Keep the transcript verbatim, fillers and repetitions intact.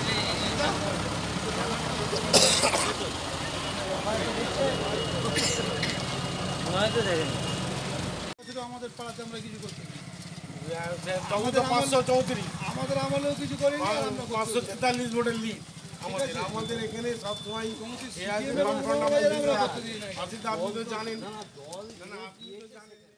আমাদের পাড়াতে আমরা কিছু করছি পাঁচশো চৌত্রিশ আমাদের আমলেও কিছু করি পাঁচশো তেতাল্লিশ ভোটের লিড আমাদের আমাদের এখানে সবসময় জানেন।